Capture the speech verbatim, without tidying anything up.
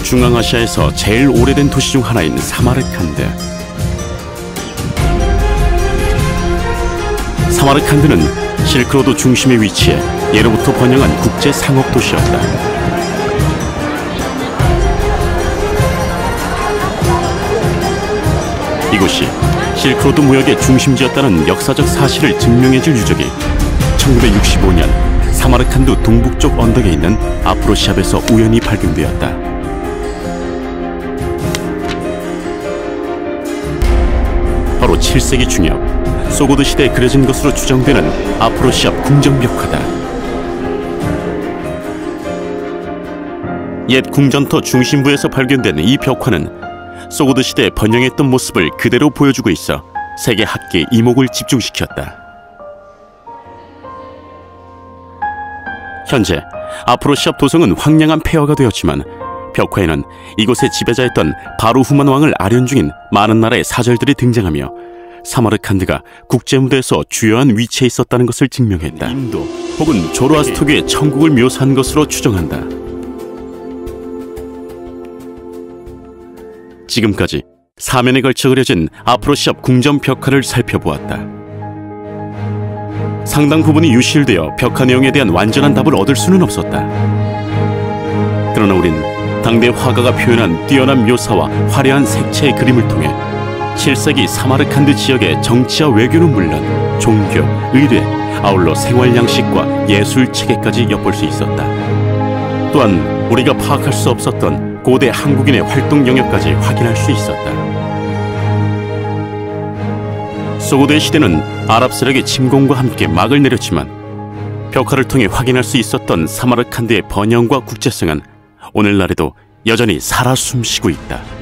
중앙아시아에서 제일 오래된 도시 중 하나인 사마르칸드. 사마르칸드는 실크로드 중심에 위치해 예로부터 번영한 국제 상업 도시였다. 이곳이 실크로드 무역의 중심지였다는 역사적 사실을 증명해줄 유적이 천구백육십오 년 사마르칸드 동북쪽 언덕에 있는 아프로시압에서 우연히 발견되었다. 바로 칠 세기 중엽 소고드 시대에 그려진 것으로 추정되는 아프로시압 궁전벽화다. 옛 궁전터 중심부에서 발견된 이 벽화는 소고드 시대에 번영했던 모습을 그대로 보여주고 있어 세계 학계의 이목을 집중시켰다. 현재 아프로시압 도성은 황량한 폐허가 되었지만 벽화에는 이곳의 지배자였던 바루후만 왕을 아련 중인 많은 나라의 사절들이 등장하며 사마르칸드가 국제무대에서 주요한 위치에 있었다는 것을 증명했다. 인도 혹은 조로아스터교의 천국을 묘사한 것으로 추정한다. 지금까지 사면에 걸쳐 그려진 아프로시압 궁전 벽화를 살펴보았다. 상당 부분이 유실되어 벽화 내용에 대한 완전한 답을 얻을 수는 없었다. 그러나 우린 당대 화가가 표현한 뛰어난 묘사와 화려한 색채의 그림을 통해 칠 세기 사마르칸드 지역의 정치와 외교는 물론 종교, 의례, 아울러 생활 양식과 예술 체계까지 엿볼 수 있었다. 또한 우리가 파악할 수 없었던 고대 한국인의 활동 영역까지 확인할 수 있었다. 소고드의 시대는 아랍 세력의 침공과 함께 막을 내렸지만 벽화를 통해 확인할 수 있었던 사마르칸드의 번영과 국제성은 오늘날에도 여전히 살아 숨쉬고 있다.